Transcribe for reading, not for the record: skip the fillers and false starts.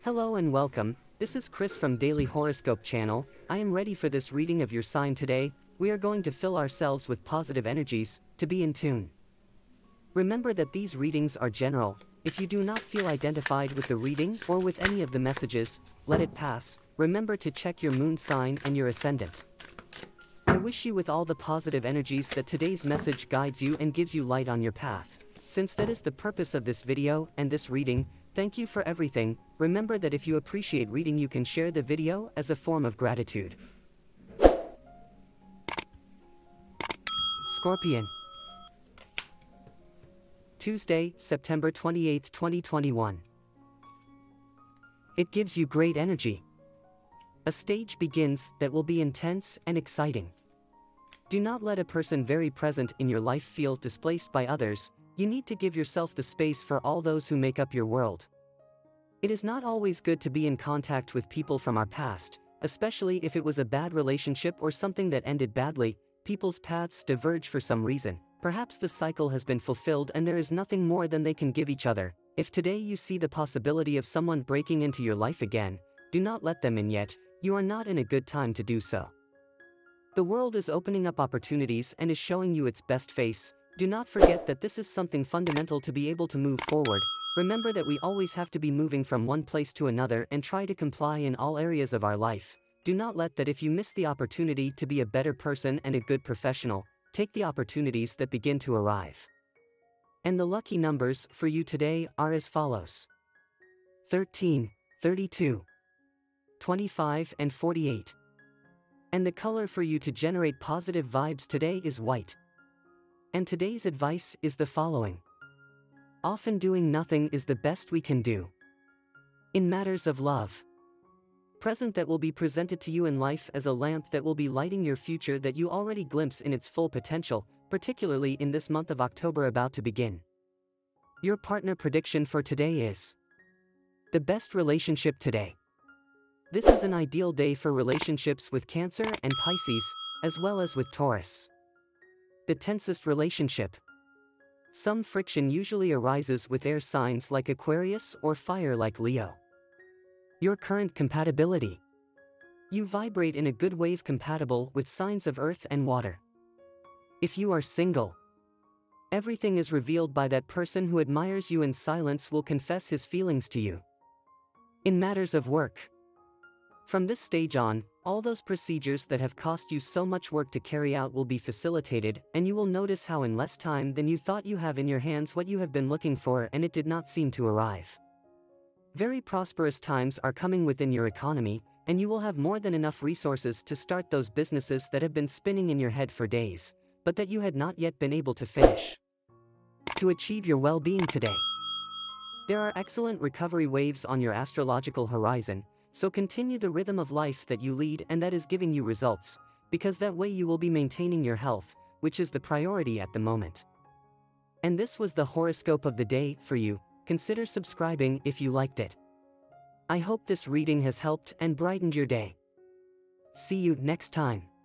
Hello and welcome, this is Chris from Daily Horoscope Channel. I am ready for this reading of your sign today. We are going to fill ourselves with positive energies, to be in tune. Remember that these readings are general. If you do not feel identified with the reading or with any of the messages, let it pass. Remember to check your moon sign and your ascendant. I wish you with all the positive energies that today's message guides you and gives you light on your path. Since that is the purpose of this video and this reading, thank you for everything. Remember that if you appreciate reading, you can share the video as a form of gratitude. Scorpion. Tuesday, September 28, 2021. It gives you great energy. A stage begins that will be intense and exciting. Do not let a person very present in your life feel displaced by others. You need to give yourself the space for all those who make up your world. It is not always good to be in contact with people from our past, especially if it was a bad relationship or something that ended badly. People's paths diverge for some reason. Perhaps the cycle has been fulfilled and there is nothing more than they can give each other. If today you see the possibility of someone breaking into your life again, do not let them in yet. You are not in a good time to do so. The world is opening up opportunities and is showing you its best face. Do not forget that this is something fundamental to be able to move forward. Remember that we always have to be moving from one place to another and try to comply in all areas of our life. Do not let that if you miss the opportunity to be a better person and a good professional, take the opportunities that begin to arrive. And the lucky numbers for you today are as follows: 13, 32, 25 and 48. And the color for you to generate positive vibes today is white. And today's advice is the following: often doing nothing is the best we can do. In matters of love, present that will be presented to you in life as a lamp that will be lighting your future that you already glimpse in its full potential, particularly in this month of October about to begin. Your partner prediction for today is the best relationship today. This is an ideal day for relationships with Cancer and Pisces, as well as with Taurus. The tensest relationship. Some friction usually arises with air signs like Aquarius or fire like Leo. Your current compatibility. You vibrate in a good wave compatible with signs of earth and water. If you are single, everything is revealed by that person who admires you in silence will confess his feelings to you. In matters of work, from this stage on, all those procedures that have cost you so much work to carry out will be facilitated, and you will notice how in less time than you thought you have in your hands what you have been looking for and it did not seem to arrive. Very prosperous times are coming within your economy, and you will have more than enough resources to start those businesses that have been spinning in your head for days, but that you had not yet been able to finish. To achieve your well-being today, there are excellent recovery waves on your astrological horizon, so continue the rhythm of life that you lead and that is giving you results, because that way you will be maintaining your health, which is the priority at the moment. And this was the horoscope of the day for you. Consider subscribing if you liked it. I hope this reading has helped and brightened your day. See you next time.